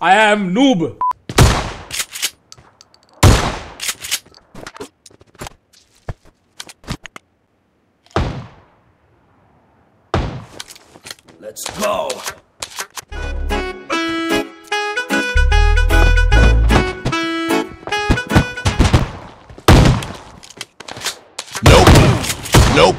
I am noob. Let's go. Nope. Nope.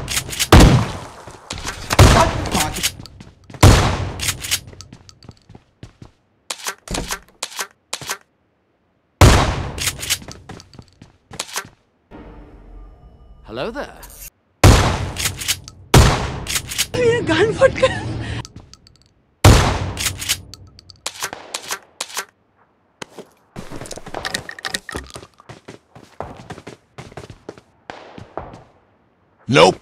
Hello there. मेरा कान फट गया। Nope.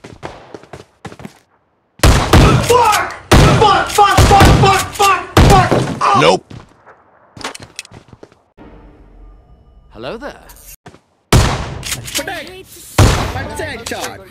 Fuck! Fuck! Fuck! Fuck! Fuck! Fuck! Fuck! Oh! Nope. Hello there. THEKRG.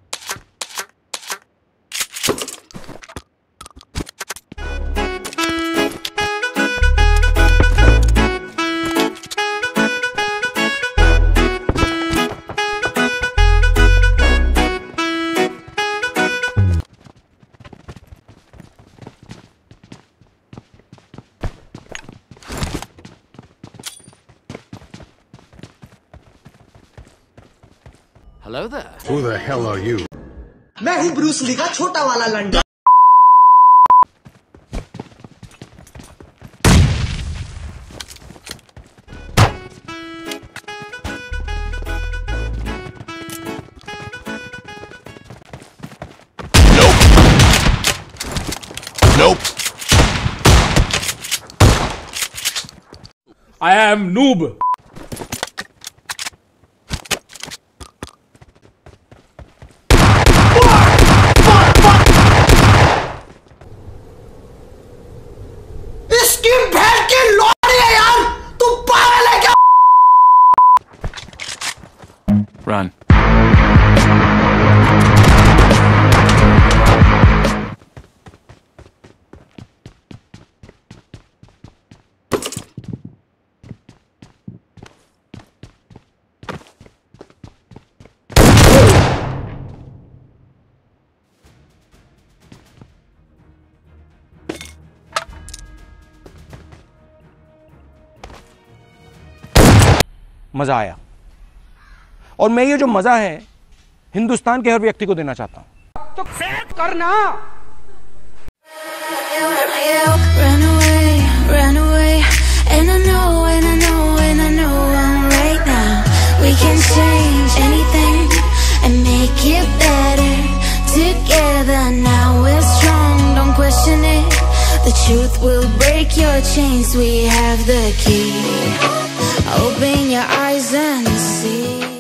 Hello there. Who the hell are you? मैं हूँ Bruce Lee का छोटा वाला Landa. Nope. I am noob. इसकी भैंस की लोड़ी है यार, तू पागल है क्या? Run. मजा आया और मैं ये जो मजा है हिंदुस्तान के हर व्यक्ति को देना चाहता हूं। तो फेंक करना। Run away, run away, and I know, and I know, and I know right now we can change anything and make it better together. Now we're strong, don't question it. The truth will break your chains. We have the key. Open your eyes and see.